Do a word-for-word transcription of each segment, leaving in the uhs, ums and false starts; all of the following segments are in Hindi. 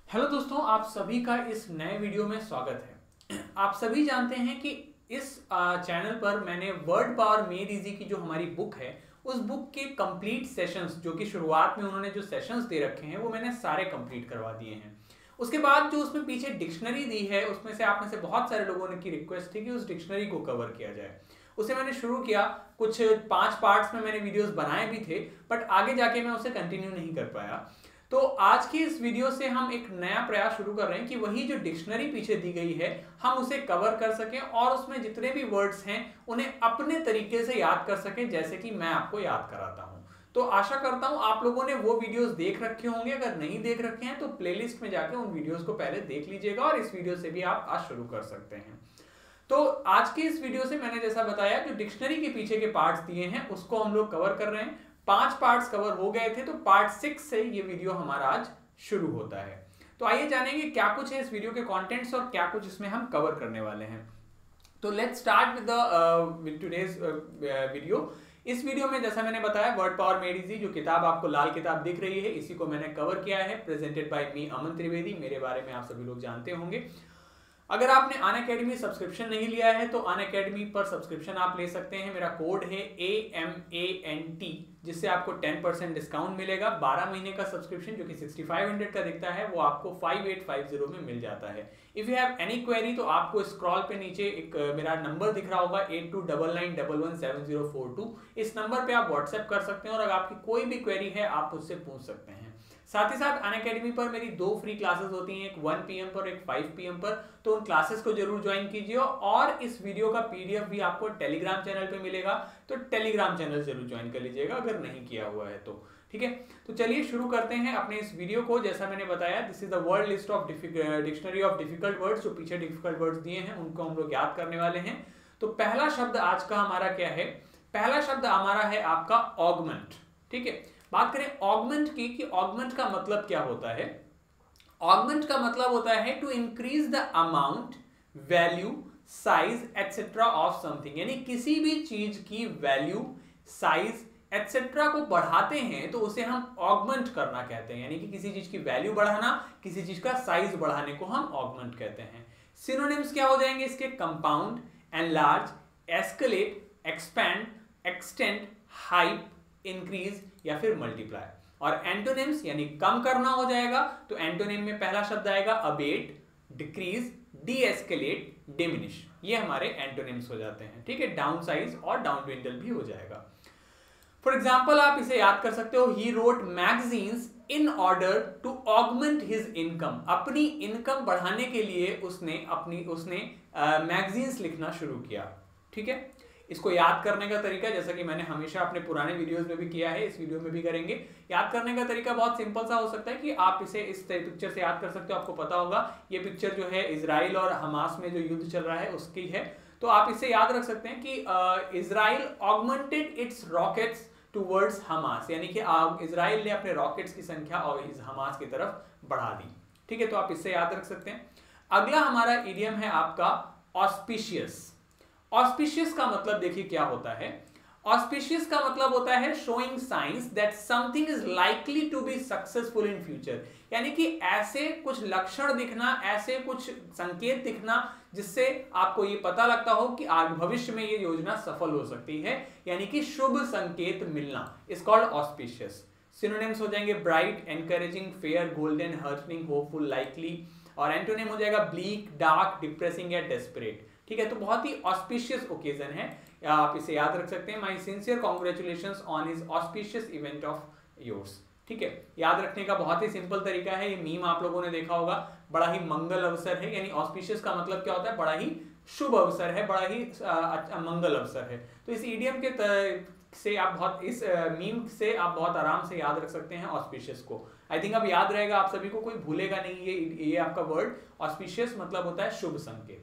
हेलो दोस्तों, आप सभी का इस नए वीडियो में स्वागत है। आप सभी जानते हैं कि इस चैनल पर मैंने वर्ड पावर मेड इजी की जो हमारी बुक है उस बुक के कंप्लीट सेशंस, जो कि शुरुआत में उन्होंने जो सेशंस दे रखे हैं वो मैंने सारे कंप्लीट करवा दिए हैं। उसके बाद जो उसमें पीछे डिक्शनरी दी है उसमें से आप में से बहुत सारे लोगों ने की रिक्वेस्ट थी कि उस डिक्शनरी को कवर किया जाए। उसे मैंने शुरू किया, कुछ पांच पार्ट्स में मैंने वीडियोस बनाए भी थे, बट आगे जाके मैं उसे कंटिन्यू नहीं कर पाया। तो आज की इस वीडियो से हम एक नया प्रयास शुरू कर रहे हैं कि वही जो डिक्शनरी पीछे दी गई है हम उसे कवर कर सकें और उसमें जितने भी वर्ड्स हैं उन्हें अपने तरीके से याद कर सकें, जैसे कि मैं आपको याद कराता हूं। तो आशा करता हूं आप लोगों ने वो वीडियोस देख रखे होंगे। अगर नहीं देख रखे हैं तो प्लेलिस्ट में जाकर उन वीडियोस को पहले देख लीजिएगा और इस वीडियो से भी आप आज शुरू कर सकते हैं। तो आज के इस वीडियो से मैंने जैसा बताया जो डिक्शनरी के पीछे के पार्ट्स दिए हैं उसको हम लोग कवर कर रहे हैं। पांच पार्ट्स कवर हो गए थे, तो पार्ट सिक्स से ये वीडियो हमारा आज शुरू होता है। तो आइए जानेंगे क्या कुछ है इस वीडियो के कंटेंट्स और क्या कुछ इसमें हम कवर करने वाले हैं। तो let's start with the today's video. इस वीडियो में जैसा मैंने बताया वर्ड पावर मेड इजी, जो किताब आपको लाल किताब दिख रही है, इसी को मैंने कवर किया है। Presented by me Aman Trivedi. मेरे बारे में आप सभी लोग जानते होंगे। अगर आपने अनअकैडमी सब्सक्रिप्शन नहीं लिया है तो अनअकैडमी पर सब्सक्रिप्शन आप ले सकते हैं। मेरा कोड है A M A N T, जिससे आपको टेन परसेंट डिस्काउंट मिलेगा। बारह महीने का सब्सक्रिप्शन जो कि सिक्सटी फाइव हंड्रेड का दिखता है वो आपको फाइव एट फाइव जीरो में मिल जाता है। If you have any query तो आपको स्क्रॉल पे नीचे एक मेरा नंबर दिख रहा होगा eight two double nine double one seven zero four two. इस नंबर पे आप व्हाट्सएप कर सकते हैं और अगर आपकी कोई भी क्वेरी है आप उससे पूछ सकते हैं। साथ ही साथ अनअकैडमी पर मेरी दो फ्री क्लासेस होती हैं, एक वन पी एम पर एक फाइव पी एम पर। तो उन क्लासेस को जरूर ज्वाइन कीजिए और इस वीडियो का पीडीएफ भी आपको टेलीग्राम चैनल पे मिलेगा, तो टेलीग्राम चैनल जरूर ज्वाइन कर लीजिएगा अगर नहीं किया हुआ है तो। ठीक है, तो चलिए शुरू करते हैं अपने इस वीडियो को। जैसा मैंने बताया, this is the word list of dictionary of difficult words. जो पीछे डिफिकल्ट वर्ड्स दिए हैं उनको हम लोग याद करने वाले हैं। तो पहला शब्द आज का हमारा क्या है? पहला शब्द हमारा है आपका ऑगमेंट। ठीक है, बात करें ऑगमेंट की कि ऑगमेंट का मतलब क्या होता है। ऑगमेंट का मतलब होता है to increase the amount, value, size etcetera of something. यानी किसी भी चीज की वैल्यू, साइज एटसेट्रा को बढ़ाते हैं तो उसे हम ऑगमेंट करना कहते हैं। यानी कि किसी चीज की वैल्यू बढ़ाना, किसी चीज का साइज बढ़ाने को हम ऑगमेंट कहते हैं। सिनोनिम्स क्या हो जाएंगे इसके? Compound, enlarge, escalate, expand, extend, hype, increase या फिर मल्टीप्लाई। और एंटोनिम्स यानी कम करना हो जाएगा तो एंटोनिम में पहला शब्द आएगा abate, decrease, deescalate, diminish. ये हमारे एंटोनिम्स हो जाते हैं। ठीक है, डाउन साइज और डाउन ट्विंडल भी हो जाएगा। फॉर एग्जाम्पल आप इसे याद कर सकते हो, he wrote magazines in order to augment his income. अपनी इनकम बढ़ाने के लिए उसने अपनी उसने मैगजीन्स लिखना शुरू किया। ठीक है, इसको याद करने का तरीका, जैसा कि मैंने हमेशा अपने पुराने वीडियोस में भी किया है, इस वीडियो में भी करेंगे। याद करने का तरीका बहुत सिंपल सा हो सकता है कि आप इसे इस पिक्चर से याद कर सकते हो। आपको पता होगा ये पिक्चर जो है इजराइल और हमास में जो युद्ध चल रहा है उसकी है। तो आप इसे याद रख सकते हैं कि Israel augmented its rockets towards Hamas. यानी कि इजराइल ने अपने रॉकेट्स की संख्या और इस हमास की तरफ बढ़ा दी। ठीक है, तो आप इससे याद रख सकते हैं। अगला हमारा इडियम है आपका ऑस्पिशियस। ऑस्पिशियस का मतलब देखिए क्या होता है। ऑस्पिशियस का मतलब होता है showing signs that something is likely to be successful in future. यानी कि ऐसे कुछ लक्षण दिखना, ऐसे कुछ संकेत दिखना जिससे आपको ये पता लगता हो कि आगे भविष्य में ये योजना सफल हो सकती है। यानी कि शुभ संकेत मिलना, इज कॉल्ड ऑस्पिशियस। सिनोनिम्स हो जाएंगे bright, encouraging, fair, golden, heartening, hopeful, likely. और एंटोनिम हो जाएगा ब्लीक, डार्क, डिप्रेसिंग या डेस्परेट। ठीक है, तो बहुत ही ऑस्पिशियस ओकेजन है, आप इसे याद रख सकते हैं। My sincere congratulations on his auspicious event of yours. ठीक है, याद रखने का बहुत ही सिंपल तरीका है। ये मीम आप लोगों ने देखा होगा, बड़ा ही मंगल अवसर है। यानी ऑस्पिशियस का मतलब क्या होता है? बड़ा ही शुभ अवसर है, बड़ा ही मंगल अवसर है। तो इस ईडियम के से आप बहुत इस मीम से आप बहुत आराम से याद रख सकते हैं ऑस्पिशियस को। आई थिंक अब याद रहेगा आप सभी को, कोई भूलेगा नहीं। ये ये आपका वर्ड ऑस्पिशियस मतलब होता है शुभ संकेत।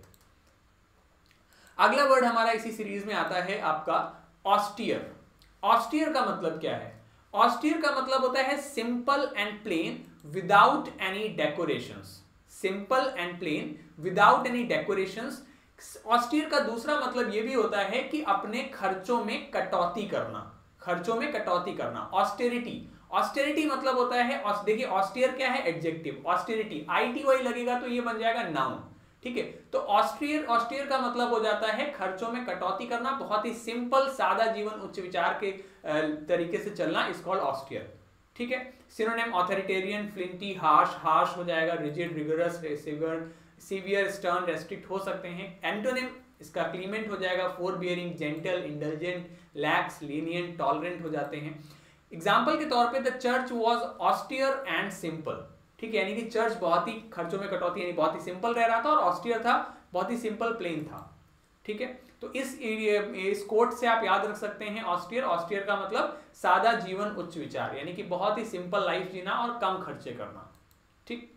अगला वर्ड हमारा इसी सीरीज में आता है आपका ऑस्टियर। ऑस्टियर का मतलब क्या है? ऑस्टियर का मतलब होता है simple and plain without any decorations. Simple and plain without any decorations. Austere का दूसरा मतलब यह भी होता है कि अपने खर्चों में कटौती करना। खर्चों में कटौती करना, ऑस्टेरिटी। ऑस्टेरिटी मतलब होता है, देखिए ऑस्टियर क्या है, adjective, austerity I T Y लगेगा तो ये बन जाएगा नाउन, ठीक है। तो ऑस्ट्रियर ऑस्टियर का मतलब हो जाता है खर्चों में कटौती करना, बहुत ही सिंपल सादा जीवन, उच्च विचार के तरीके से चलना, इज कॉल्ड ऑस्टियर, ठीक है। Synonym authoritarian, flinty, harsh, harsh हो जाएगा, rigid, rigorous, severe, severe, stern, restrict हो सकते हैं। एंटोनिम इसका क्लीमेंट हो जाएगा, forbearing, gentle, indulgent, lax, lenient, tolerant हो जाते हैं। एग्जाम्पल के तौर पे the church was austere and simple, ठीक है, यानी कि चर्च बहुत ही खर्चों में कटौती यानी बहुत ही सिंपल रह रहा था, और ऑस्टियर था बहुत ही सिंपल प्लेन था, ठीक है। तो इस इस कोट से आप याद रख सकते हैं ऑस्टियर, ऑस्टियर का मतलब सादा जीवन, उच्च विचार, यानी कि बहुत ही सिंपल लाइफ जीना और कम खर्चे करना, ठीक।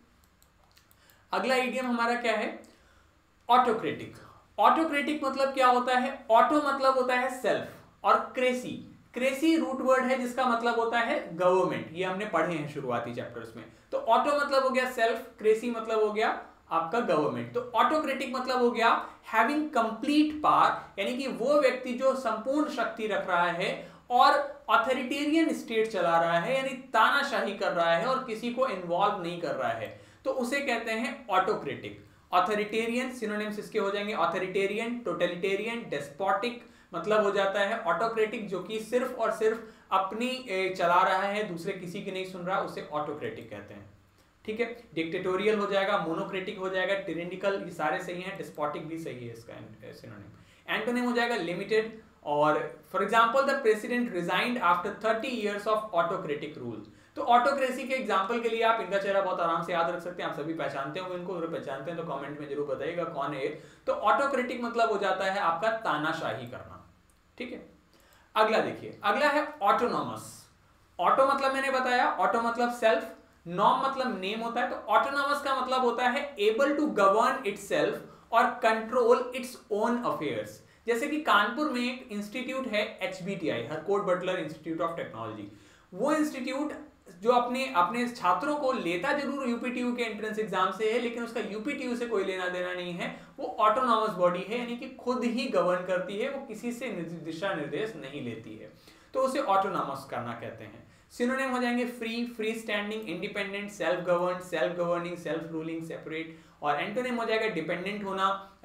अगला इडियम हमारा क्या है, ऑटोक्रेटिक। ऑटोक्रेटिक मतलब क्या होता है, ऑटो मतलब होता है सेल्फ, और क्रेसी, क्रेसी रूट वर्ड है जिसका मतलब होता है गवर्नमेंट, ये हमने पढ़े हैं शुरुआती चैप्टर्स में। तो ऑटो मतलब हो गया सेल्फ, क्रेसी मतलब हो गया आपका गवर्नमेंट। तो ऑटोक्रेटिक मतलब हो गया हैविंग कंप्लीट पावर, यानी कि वो व्यक्ति जो संपूर्ण शक्ति रख रहा है और ऑथोरिटेरियन स्टेट चला रहा है, यानी तानाशाही कर रहा है और किसी को इन्वॉल्व नहीं कर रहा है, तो उसे कहते हैं ऑटोक्रेटिक। ऑथोरिटेरियन सिनोनिम्स इसके हो जाएंगे, ऑथोरिटेरियन, टोटलिटेरियन, डेस्पोटिक मतलब हो जाता है ऑटोक्रेटिक, जो कि सिर्फ और सिर्फ अपनी चला रहा है, दूसरे किसी की नहीं सुन रहा, उसे ऑटोक्रेटिक कहते हैं, ठीक है। डिक्टेटोरियल हो जाएगा, मोनोक्रेटिक हो जाएगा, टिरेनिकल, ये सारे सही हैं, डिस्पोटिक भी सही है इसका सिनोनिम। एंटोनिम हो जाएगा लिमिटेड, और for example the president resigned after thirty years of autocratic rule. तो ऑटोक्रेसी के एग्जांपल के लिए आप इनका चेहरा बहुत आराम से याद रख सकते हैं, आप सभी पहचानते होंगे इनको, अगर पहचानते हैं तो कमेंट में जरूर बताइएगा कौन है। तो ऑटोक्रेटिक मतलब हो जाता है आपका तानाशाही करना, ठीक है। अगला देखिए, अगला है ऑटोनॉमस। ऑटो मतलब मैंने बताया, ऑटो मतलब सेल्फ, नॉम मतलब नेम होता है, तो ऑटोनॉमस का मतलब होता है एबल टू गवर्न इटसेल्फ और कंट्रोल इट्स ओन अफेयर्स। जैसे कि कानपुर में एक इंस्टीट्यूट है H B T I, Harcourt Butler institute of technology, वो इंस्टीट्यूट जो अपने अपने छात्रों को लेता जरूर यूपीटीयू के एंट्रेंस एग्जाम से है, लेकिन उसका यूपीटीयू से कोई लेना देना नहीं है, वो ऑटोनॉमस बॉडी है, यानी कि खुद ही गवर्न करती है, वो किसी से दिशा निर्देश नहीं लेती है, तो उसे ऑटोनॉमस करना कहते हैं। सिनोनिम हो जाएंगे free, free standing, independent, self govern, self governing, self ruling, separate, और एंटोनिम हो जाएगा डिपेंडेंट होना,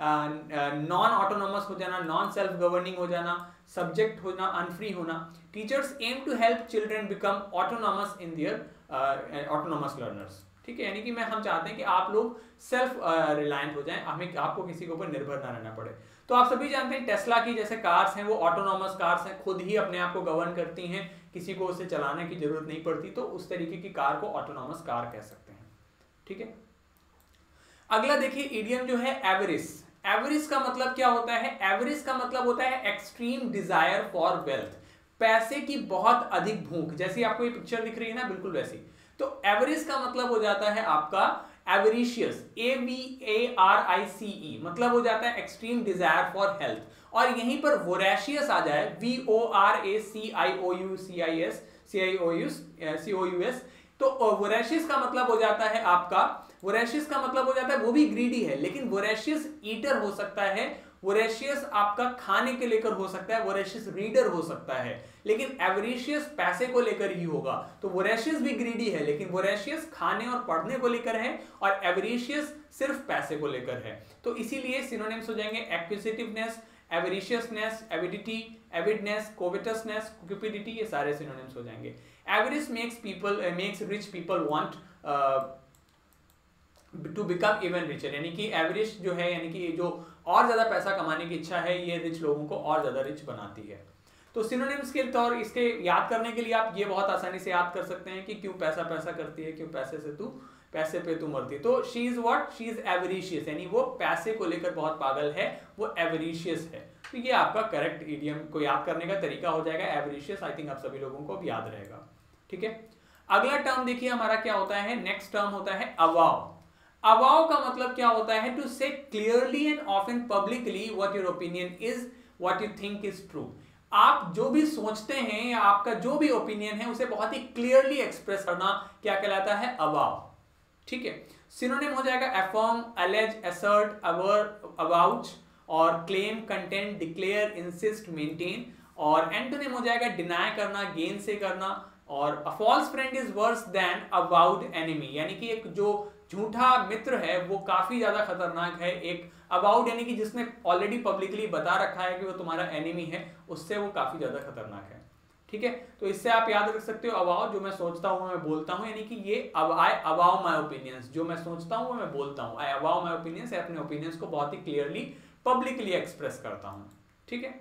नॉन ऑटोनॉमस हो जाना, नॉन सेल्फ गवर्निंग हो जाना, सब्जेक्ट होना, अनफ्री होना। Teachers aim to help children become autonomous in their autonomous learners, ठीक है, यानी कि मैं हम चाहते हैं कि आप लोग सेल्फ रिलायंट हो जाएं, हमें आपको किसी के ऊपर निर्भर ना रहना पड़े। तो आप सभी जानते हैं टेस्ला की जैसे कार्स हैं, वो ऑटोनॉमस कार्स हैं, खुद ही अपने आप को गवर्न करती हैं, किसी को उसे चलाने की जरूरत नहीं पड़ती, तो उस तरीके की कार को ऑटोनॉमस कार कह सकते हैं, ठीक है। अगला देखिए इडियम जो है एवरिस। एवरिस का मतलब क्या होता है, एवरिस का मतलब होता है एक्सट्रीम डिजायर फॉर वेल्थ, पैसे की बहुत अधिक भूख, जैसी आपको ये पिक्चर दिख रही है ना, बिल्कुल वैसी। तो एवरिस का मतलब हो जाता है आपका एवरिशियस, ए वी ए आर आई सी ई, मतलब हो जाता है एक्सट्रीम डिजायर फॉर हेल्थ, और यहीं पर वोरेशियस आ जाए, V O R A C I O U C I S C I O U C O U S, तो वोरेशियस का मतलब हो जाता है आपका, वोरेशियस का मतलब हो जाता है वो भी ग्रीडी है, लेकिन वोरेशियस ईटर हो सकता है, वोरेशियस आपका खाने के लेकर हो सकता है, वोरेशियस रीडर हो सकता है, लेकिन एवरिशियस पैसे को लेकर ही होगा। तो वोरेशियस भी ग्रीडी है, लेकिन वोरेशियस खाने और पढ़ने को लेकर है, और एवरिशियस सिर्फ पैसे को लेकर है। तो इसीलिए सिनोनिम्स हो जाएंगे एक्विजिटिवनेस, एवरिशियसनेस, एविडिटी, एविडनेस, कोविटसनेस, क्यूपिडिटी, ये सारे सिनोनिम्स हो जाएंगे। Avarice makes people makes rich people want to become even richer, यानी कि एवरेज जो है, यानी कि जो और ज्यादा पैसा कमाने की इच्छा है, ये रिच लोगों को और ज्यादा रिच बनाती है। तो सिनोनिम्स के तौर इसके याद करने के लिए आप ये बहुत आसानी से याद कर सकते हैं कि क्यों पैसा पैसा करती है, क्यों पैसे से तू पैसे पे तू मरती है। तो she is what, she is avaricious, यानी वो पैसे को लेकर बहुत पागल है, वो एवरिशियस है। तो ये आपका करेक्ट इडियम को याद करने का तरीका हो जाएगा, एवरिशियस। आई थिंक आप सभी लोगों को अब याद रहेगा, ठीक है। अगला टर्म देखिए हमारा क्या होता है, नेक्स्ट टर्म होता है अवाव। अवाव का मतलब क्या होता है, to say clearly and often publicly what your opinion is, what you think is true. आप जो भी सोचते हैं या आपका जो भी ओपिनियन है उसे बहुत ही क्लियरली एक्सप्रेस करना क्या कहलाता है, अवाव, ठीक है। सिनोनिम हो जाएगा affirm, allege, assert, aver, avouch, और claim, contend, declare, insist, maintain, और एंटोनिम हो जाएगा डिनाई करना, गेन से करना, और a false friend is worse than a avowed enemy, यानी कि एक जो झूठा मित्र है वो काफी ज्यादा खतरनाक है एक अबाउट, यानी कि जिसने ऑलरेडी पब्लिकली बता रखा है कि वो तुम्हारा एनिमी है, उससे वो काफी ज्यादा खतरनाक है। ठीक है, तो इससे आप याद रख सकते हो अबाउ जो मैं सोचता हूँ मैं बोलता हूँ, यानी कि ये अब आई अबाउ माई ओपिनियंस, जो मैं सोचता हूँ वो मैं बोलता हूँ, आई अबाउ माई ओपिनियंस, अपने ओपिनियंस को बहुत ही क्लियरली पब्लिकली एक्सप्रेस करता हूँ। ठीक है,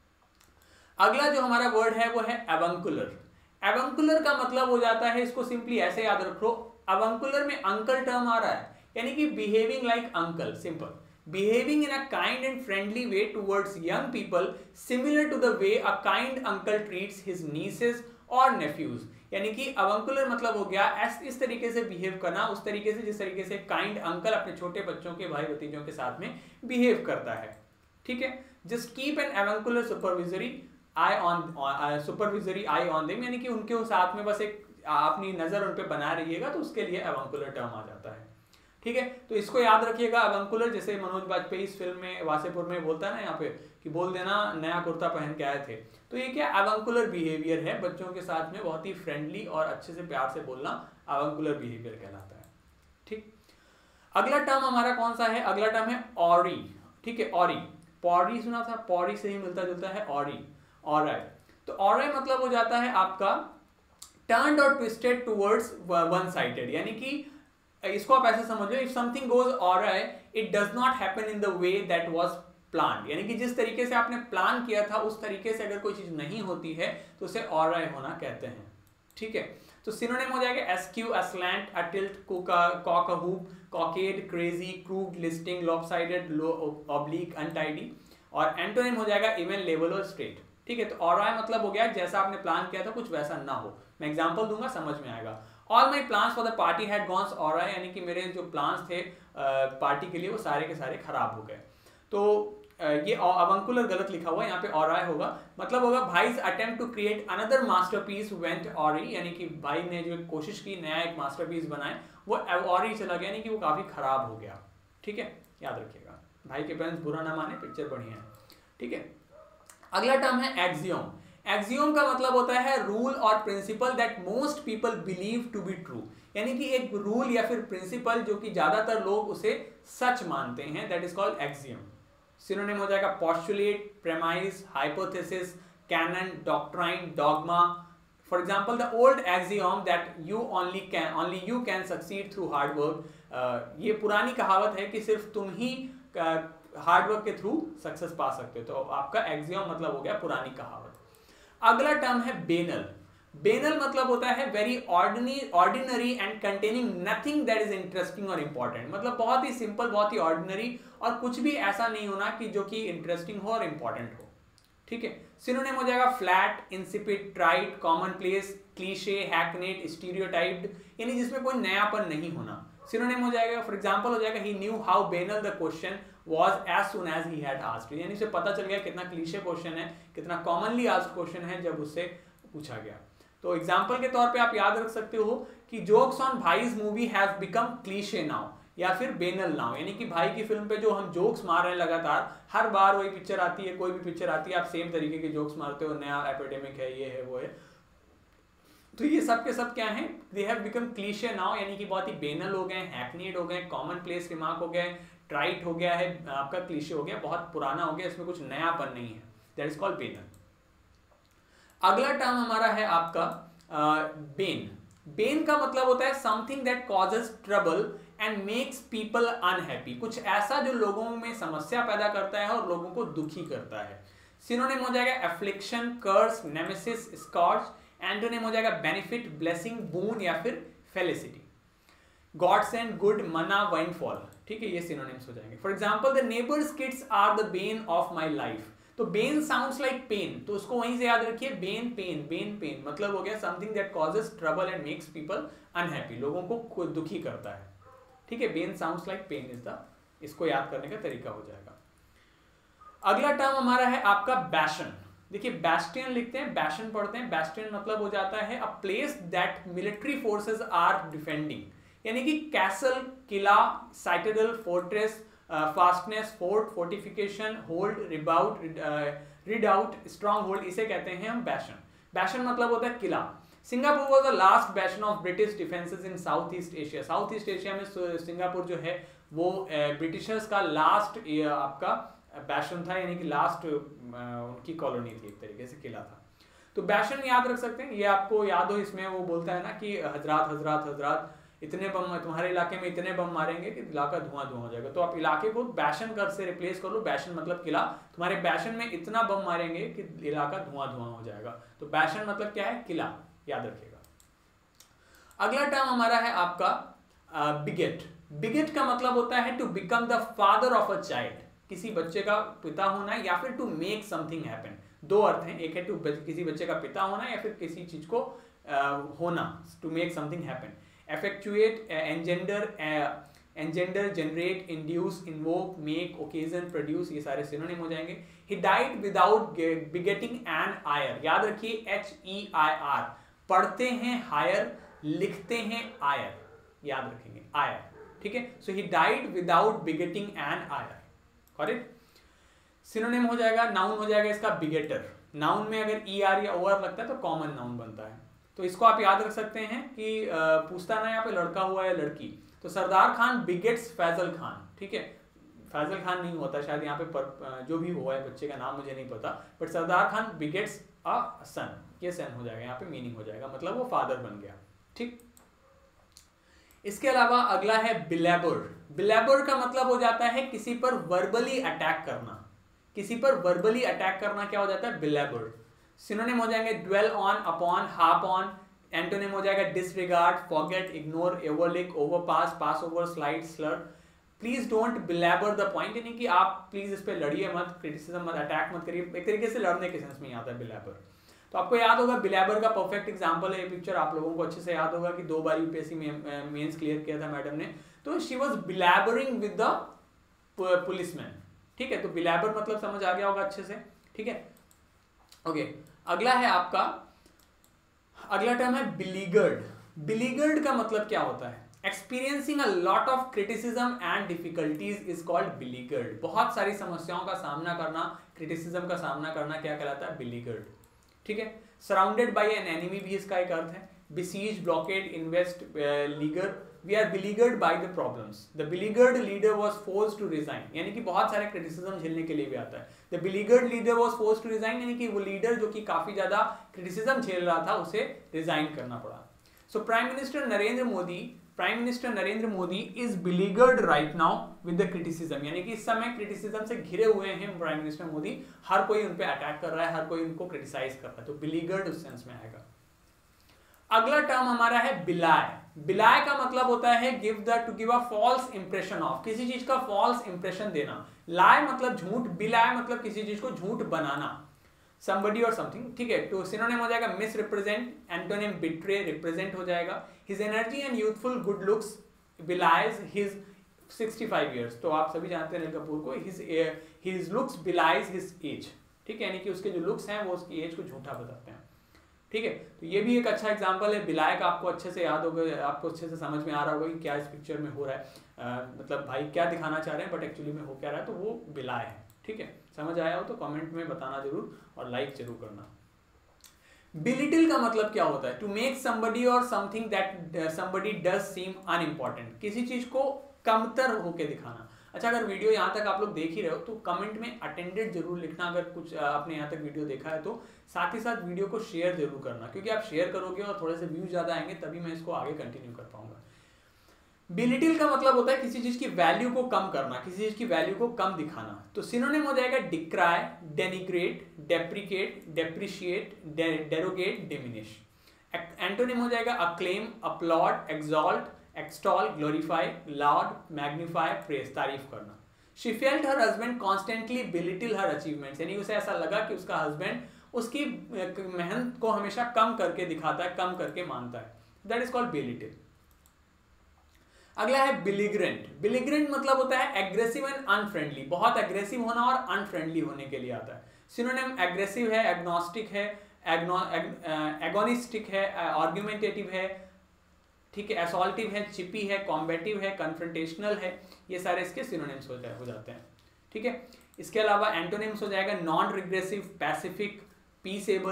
अगला जो हमारा वर्ड है वो है एवंकुलर। एवंकुलर का मतलब हो जाता है, इसको सिंपली ऐसे याद रखो, एवंकुलर में अंकल टर्म आ रहा है, यानी कि behaving like uncle, simple, behaving in a kind and friendly way towards young people similar to the way a kind uncle treats his nieces or nephews, यानी कि अवंकुलर मतलब हो गया ऐस इस तरीके से बिहेव करना, उस तरीके से जिस तरीके से काइंड अंकल अपने छोटे बच्चों के भाई भतीजों के साथ में बिहेव करता है। ठीक है, just keep an avuncular supervisory eye on supervisory eye on them, यानी कि उनके साथ में बस एक अपनी नजर उन पे बना रहिएगा, तो उसके लिए एवंकुलर टर्म आ जाता है। ठीक है, तो इसको याद रखिएगा अवंकुलर, जैसे मनोज बाजपेयी इस फिल्म में वासेपुर में बोलता है ना यहाँ पे कि बोल देना नया कुर्ता पहन के आए थे, तो ये क्या अवंकुलर बिहेवियर है, बच्चों के साथ में बहुत ही फ्रेंडली और अच्छे से प्यार से बोलना अवंकुलर बिहेवियर कहलाता है। ठीक, अगला टर्म हमारा कौन सा है, अगला टर्म है ऑरी। ठीक है, ऑरी, पौरी सुना था, पौरी से ही मिलता जुलता है ऑरी, ऑराई। तो ऑराई मतलब हो जाता है आपका टर्न्ड और ट्विस्टेड टुवर्ड्स वन साइडेड, यानी कि इसको आप ऐसे समझ लो, if something goes awry it does not happen in the way that was planned, यानी कि जिस तरीके से आपने प्लान किया था उस तरीके से अगर कोई चीज नहीं होती है तो उसे ऑलराइट होना कहते हैं। ठीक है, तो सिनोनिम हो जाएगा askew, aslant, atilt, cock a hoop, cocked, crazy, crude, listing, lopsided, low, oblique, untidy, और एंटोनिम हो जाएगा इवन, लेवल और स्ट्रेट। ठीक है, तो ऑलराइट मतलब हो गया जैसा आपने प्लान किया था कुछ वैसा ना हो। मैं एग्जांपल दूंगा, समझ में आएगा। All my plans for the party had gone awry, यानी कि मेरे जो प्लान्स थे पार्टी के लिए वो सारे के सारे खराब हो गए। तो ये अवंकुलर गलत लिखा हुआ है, यहाँ पे ऑराय होगा, मतलब होगा Bhai's attempt to create another masterpiece went awry, यानी कि भाई ने जो कोशिश की नया एक मास्टरपीस बनाए वो ऑरी चला गया, यानी कि वो काफी खराब हो गया। ठीक है, याद रखिएगा, भाई के पेरेंट्स बुरा ना माने, पिक्चर बढ़िया है। ठीक है, अगला टर्म है एक्सियोम। एक्सियोम का मतलब होता है रूल और principle that most people believe to be true, यानी कि एक रूल या फिर प्रिंसिपल जो कि ज्यादातर लोग उसे सच मानते हैं, that is called axiom. Synonym हो जाएगा postulate, premise, hypothesis, canon, doctrine, dogma. For example the old axiom that you only can only you can succeed through hard work, ये पुरानी कहावत है कि सिर्फ तुम ही हार्ड वर्क के थ्रू सक्सेस पा सकते हो, तो आपका एक्सियोम मतलब हो गया पुरानी कहावत। अगला टर्म है बेनल। बेनल मतलब होता है very ordinary ordinary and containing nothing that is interesting और इंपॉर्टेंट, मतलब बहुत ही सिंपल, बहुत ही ऑर्डिनरी और कुछ भी ऐसा नहीं होना कि जो कि इंटरेस्टिंग हो और इंपॉर्टेंट हो। ठीक है, सिनोनिम हो जाएगा flat, insipid, trite, commonplace, cliche, hackneyed, stereotyped, यानी जिसमें कोई नयापन नहीं होना। सिनोनिम हो जाएगा, फॉर एग्जांपल हो जाएगा he knew how banal the question was as soon as he had asked, यानी उसे पता चल गया कितना क्लीशे क्वेश्चन है, कितना कॉमनली आस्क्ड क्वेश्चन है जब उससे पूछा गया। तो एग्जांपल के तौर पे आप याद रख सकते हो कि jokes on Bhai's movie have become cliche now, या फिर बेनल नाउ, यानी कि भाई की फिल्म पे जो हम जोक्स मार रहे हैं लगातार, हर बार वही पिक्चर आती है, कोई भी पिक्चर आती है आप सेम तरीके के जोक्स मारते हो, नया एपिडेमिक है, ये है वो है, तो ये सब के सब क्या है, they have become cliche now, यानी कि बहुत ही बेनल हो गए, हैकनीड हो गए, कॉमन प्लेस रिमार्क हो गए, ट्राइट हो गया है, आपका क्लीशे हो गया, बहुत पुराना हो गया, इसमें कुछ नयापन नहीं है, दैट इज कॉल्ड बेनल। अगला टर्म हमारा है आपका बेन। बेन का मतलब होता है something that causes trouble and makes people unhappy, कुछ ऐसा जो लोगों में समस्या पैदा करता है और लोगों को दुखी करता है। सिनोनिम हो जाएगा affliction, curse, nemesis, scorch. Antonym हो जाएगा बेनिफिट, ब्लेसिंग, बून या फिर फेलिसिटी। गॉड सेंड, गुड, मना, वाइनफॉल। ठीक है, ये सिनोनिम्स हो जाएंगे। For example the neighbours kids are the bane of my life, तो बेन साउंड्स लाइक पेन, तो उसको वहीं से याद रखिए, बेन पेन, बेन पेन मतलब हो गया something that causes trouble and makes people unhappy, लोगों को दुखी करता है। ठीक है, bane sounds like pain is the, इसको याद करने का तरीका हो जाएगा। अगला टर्म हमारा है आपका बैशन। देखिए बैस्टियन लिखते हैं, बैशन पढ़ते हैं, बैस्टियन मतलब हो जाता है a place that military forces are defending, यानी कि कैसल, किला, citadel, fortress, fastness, fort, fortification, hold, redoubt, redoubt, stronghold, इसे कहते हैं हम बैशन। बैशन मतलब होता है किला। Singapore was the last bastion of British defences in South East Asia. South East Asia में सिंगापुर जो है वो ब्रिटिशर्स का लास्ट आपका बैशन था, यानी कि लास्ट उनकी कॉलोनी थी, एक तरीके से किला था। तो बैशन याद रख सकते हैं, ये आपको याद हो, इसमें वो बोलता है ना कि हजरात हजरात हजरात इतने बम तुम्हारे इलाके में इतने बम मारेंगे कि इलाका धुआं धुआं हो जाएगा। तो आप इलाके को बैशन कर से रिप्लेस कर लो, बैशन मतलब किला, तुम्हारे बैशन में इतना बम मारेंगे कि इलाका धुआं धुआं हो जाएगा। तो बैशन मतलब क्या है, किला, याद रखिएगा। अगला टर्म हमारा है आपका बिगेट। बिगेट का मतलब होता है to become the father of a child, किसी बच्चे का पिता होना या फिर टू मेक समथिंग हैपन। दो अर्थ हैं, एक है टू किसी बच्चे का पिता होना या फिर किसी चीज को uh, होना, to make something happen. effectuate, uh, engender, uh, engender, generate, induce, invoke, make, occasion, produce, ये सारे सिनोनिम हो जाएंगे। He died without begetting an heir, याद रखिए H E I R, पढ़ते हैं hire, लिखते हैं heir, याद रखेंगे heir, ठीक है। So he died without begetting an heir, correct। Synonym हो जाएगा, नाउन हो जाएगा इसका begetter। नाउन में अगर E R या O R लगता है तो कॉमन नाउन बनता है। तो इसको आप याद रख सकते हैं कि पूछता ना यहाँ पे लड़का हुआ है लड़की, तो सरदार खान बिगेट्स फैजल खान, ठीक है। फैजल खान नहीं होता शायद यहाँ पे पर, जो भी हुआ है बच्चे का नाम मुझे नहीं पता, but Sardar Khan begets a son, ये सन हो जाएगा, यहाँ पे मीनिंग हो जाएगा, मतलब वो फादर बन गया, ठीक। इसके अलावा अगला है बिलैबर। बिलैबर का मतलब हो जाता है किसी पर वर्बली अटैक करना, किसी पर वर्बली अटैक करना क्या हो जाता है, बिलैबर। सिनोनिम हो जाएंगे dwell on, upon, harp on. Antonym हो जाएगा disregard, forget, ignore, overlook, overpass, pass over, slide, slur. Please don't belabour the point, यानी कि आप प्लीज इस पे लड़िए मत, क्रिटिसिज्म मत, अटैक मत करिए, एक तरीके से लड़ने के सेंस में ही आता है बिलैबर। तो आपको याद होगा बिलैबर का परफेक्ट एग्जांपल है ये पिक्चर, आप लोगों को अच्छे से याद होगा कि दो बार यूपीएससी में मेंस क्लियर किया था मैडम ने। तो she was belabouring with the policeman, ठीक है। तो बिलैबर मतलब समझ आ गया होगा अच्छे से, ठीक है। ओके okay, अगला है आपका, अगला टर्म है बिलीगर्ड। बिलीगर्ड का मतलब क्या होता है, experiencing a lot of criticism and difficulties is called beleaguered. बहुत सारी समस्याओं का सामना करना, क्रिटिसिज्म का सामना करना क्या कहलाता है, बिलीगर्ड, ठीक है। सराउंडेड बाय एन एनिमी भी इसका एक अर्थ है। Besiege, blockade, invest, leaguer, we are beleaguered by the problems. The beleaguered leader was forced to resign, यानी कि बहुत सारे क्रिटिसिज्म झेलने के लिए भी आता है। The beleaguered leader was forced to resign, यानी कि वो लीडर जो कि काफी ज्यादा क्रिटिसिज्म झेल रहा था उसे रिजाइन करना पड़ा। So prime minister Narendra Modi prime minister Narendra Modi is beleaguered right now with the criticism, यानी कि इस समय क्रिटिसिज्म से घिरे हुए हैं प्राइम मिनिस्टर मोदी, हर कोई उन पे अटैक कर रहा है, हर कोई उनको क्रिटिसाइज कर रहा है, तो बिलीगर्ड उस सेंस में आएगा। अगला टर्म हमारा है बिलाय। बिलाय का मतलब होता है give the, to give a false impression of, किसी चीज का फॉल्स इंप्रेशन देना। लाय मतलब झूठ, बिलाय मतलब किसी चीज को झूठ बनाना, somebody और something, ठीक है। तो सिनोनिम हो जाएगा misrepresent, antonym betray, represent हो जाएगा। His energy and youthful good looks belie his sixty five years, तो आप सभी जानते हैं अनिल कपूर को, his his looks belie his age, ठीक है, यानी कि उसके जो लुक्स हैं वो उसकी एज को झूठा बताते हैं, ठीक है। तो ये भी एक अच्छा एग्जांपल है बिलाय का, आपको अच्छे से याद होगा, आपको अच्छे से समझ में आ रहा होगा कि क्या इस पिक्चर में हो रहा है, आ, मतलब भाई क्या दिखाना चाह रहे हैं बट एक्चुअली में हो क्या रहा है, तो वो बिलाय है, ठीक है। समझ आया हो तो कमेंट में बताना जरूर और लाइक जरूर करना। बिलिटिल का मतलब क्या होता है, to make somebody or something that somebody does seem unimportant, किसी चीज को कमतर होके दिखाना। अच्छा, अगर वीडियो यहाँ तक आप लोग देख ही रहे हो तो कमेंट में अटेंडेड जरूर लिखना, अगर कुछ आपने यहाँ तक वीडियो देखा है तो। साथ ही साथ वीडियो को शेयर जरूर करना, क्योंकि आप शेयर करोगे और थोड़े से व्यूज ज्यादा आएंगे तभी मैं इसको आगे कंटिन्यू कर पाऊंगा। बिलिटिल का मतलब होता है किसी चीज की वैल्यू को कम करना, किसी चीज की वैल्यू को कम दिखाना। तो सिनोनिम हो जाएगा decry, denigrate, deprecate, depreciate, derogate, diminish. Antonym हो जाएगा acclaim, applaud, exalt, extol, glorify, laud, magnify, praise, तारीफ करना। She felt her husband constantly belittle her achievements, यानी उसे ऐसा लगा कि उसका हस्बैंड उसकी मेहनत को हमेशा कम करके दिखाता है, कम करके मानता है, दैट इज कॉल्ड बिलिटिल। अगला है बिलिग्रेंट। बिलिग्रेंट मतलब होता है एग्रेसिव एंड अनफ्रेंडली, बहुत एग्रेसिव होना और अनफ्रेंडली होने के लिए आता है। सिनोनिम एग्रेसिव है, एग्नोस्टिक है, एगोनिस्टिक है, आर्गुमेंटेटिव है, ठीक है, असॉल्टिव है, चिपी है, कॉम्बेटिव है, कन्फ्रंटेशनल है, ये सारे इसके सिनोनिम्स हो जाए हो जाते हैं, ठीक है। इसके अलावा एंटोनिम्स हो जाएगा नॉन रिग्रेसिव, पैसिफिक, पीसेबल,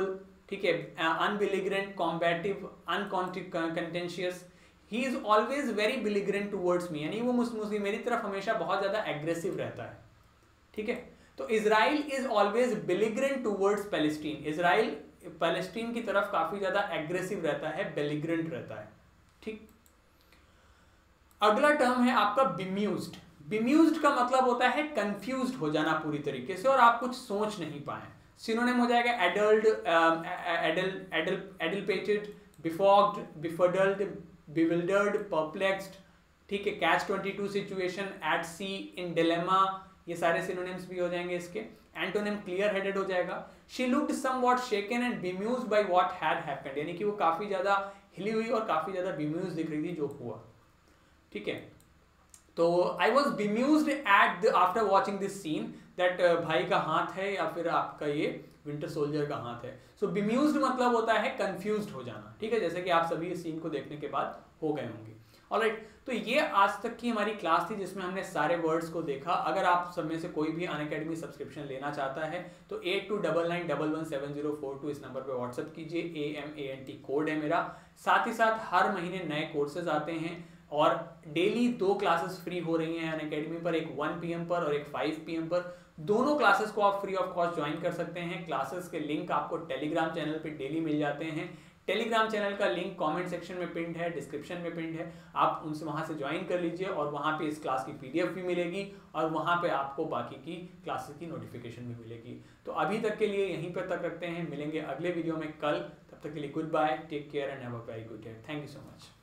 ठीक है, unbelligerent, combative, uncontentious, he is always very belligerent towards me, यानी वो मुझे मेरी तरफ हमेशा बहुत ज्यादा एग्रेसिव रहता है, ठीक है। तो Israel is always belligerent towards Palestine, Israel Palestine की तरफ काफी ज्यादा एग्रेसिव रहता है, बेलिग्रेंट रहता है, ठीक। अगला टर्म है आपका बिम्यूज्ड। बिम्यूज्ड का मतलब होता है कंफ्यूज्ड हो जाना पूरी तरीके से और आप कुछ सोच नहीं पाए। सिनोनिम हो जाएगा एडल्ट, एडल एडल एडल्पेटेड, बिफॉग्ड, बिफडल्ड, बिविल्डर्ड, परप्लेक्स्ड, ठीक है, catch twenty two situation, at sea, in dilemma, ये सारे सिनोनिम्स भी हो जाएंगे इसके। एंटोनिम क्लियर हेडेड हो जाएगा। She looked somewhat shaken and bemused by what had happened, यानी कि वो काफी ज्यादा हिली हुई और काफी ज्यादा बिम्यूज्ड दिख रही थी जो हुआ, ठीक है। तो I was bemused at the after watching this scene that भाई का हाथ है या फिर आपका ये विंटर सोल्जर का हाथ है। सो so, बिम्यूज्ड मतलब होता है कंफ्यूज्ड हो जाना, ठीक है, जैसे कि आप सभी इस सीन को देखने के बाद हो गए होंगे। ऑलराइट, तो ये आज तक की हमारी क्लास थी जिसमें हमने सारे वर्ड्स को देखा। अगर आप सब में से कोई भी अनअकैडमी सब्सक्रिप्शन लेना चाहता है तो eight two double nine double one seven zero four two इस नंबर पे व्हाट्सएप कीजिए, A M A N T code है मेरा। साथ ही साथ हर महीने नए कोर्सेज आते हैं और डेली दो क्लासेस फ्री हो रही हैं अनअकैडमी पर, एक वन पी एम पर और एक फाइव पी एम पर। दोनों क्लासेस को आप फ्री ऑफ कॉस्ट ज्वाइन कर सकते हैं। क्लासेस के लिंक आपको टेलीग्राम चैनल पे डेली मिल जाते हैं। टेलीग्राम चैनल का लिंक कमेंट सेक्शन में पिंड है, डिस्क्रिप्शन में पिंड है, आप उनसे वहां से ज्वाइन कर लीजिए और वहां पे इस क्लास की पीडीएफ भी मिलेगी और वहां पे आपको बाकी की क्लासेस की नोटिफिकेशन भी मिलेगी। तो अभी तक के लिए यहीं पर तक रखते हैं, मिलेंगे अगले वीडियो में कल। तब तक के लिए goodbye, take care and have a very good day. Thank you so much.